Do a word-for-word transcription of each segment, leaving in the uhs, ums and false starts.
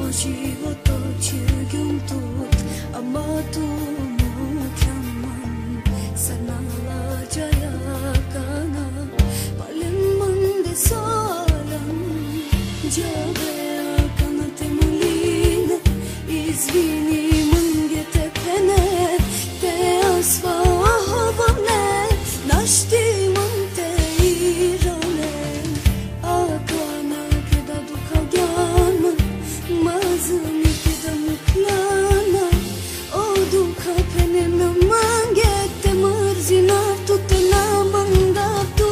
životo cium tut amatu mukhamman sanala jaya kana paling mande salam jabe kana temulin izvini mangete pene te asva havane nashti mante irane akana keda dukha gyan mazmi keda muklana o dukha pene mangete marzina tutna banga tu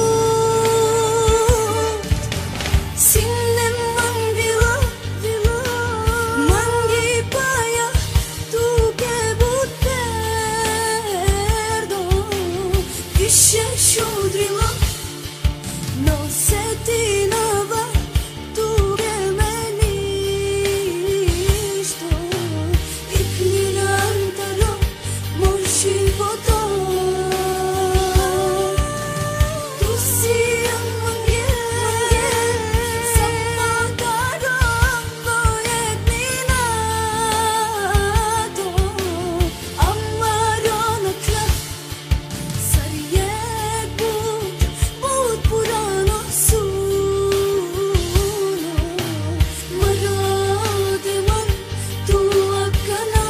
Sineman Vilo Vilo mangi paya tu ke buterdo Kishe shodrilo no setina va tu ke menisto iknirantaro moshi voto tu siam mangi samadaro goetminato amaronakla sariyet but but purano suno maradevan tu akana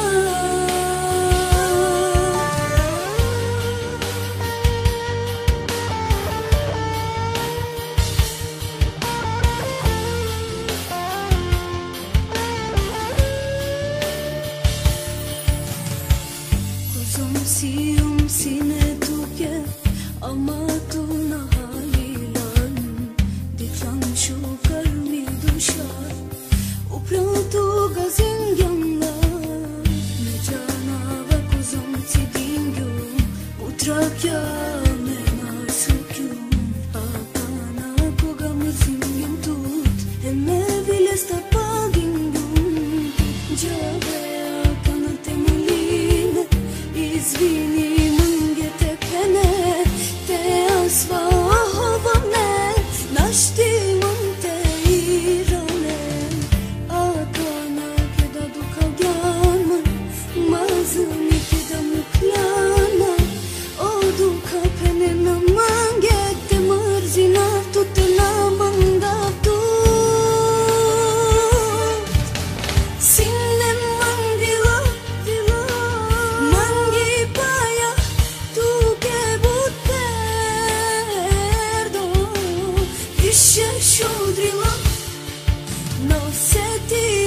Kuzum siyum sine tuke ama tu nahalilan Diklan şu karmi duşar Uprantu gazin gamla Mecana ve kuzum tidingyum Utrakya mena sukyum Akana kogamızin yum tut Emme bile stapagingyum Jabe akana temuline Izvini mangete pene te asva havane nashti mante irane akana keda dukha gyan mazmi keda muklana o dukha pene mangete marzina tutna banga tu Sineman Vilo Vilo mangi paya tu ke buterdo Kishe shodrilo no seti